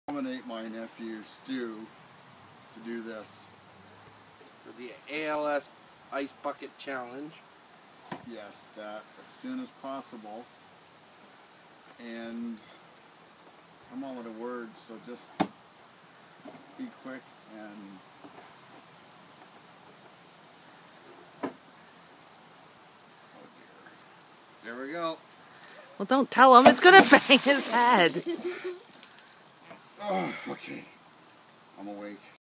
Nominate my nephew Stu to do this. For the ALS Ice Bucket Challenge. Yes, that as soon as possible. And I'm all out of words, so just be quick and There we go. Well, don't tell him. It's going to bang his head. oh, okay. I'm awake.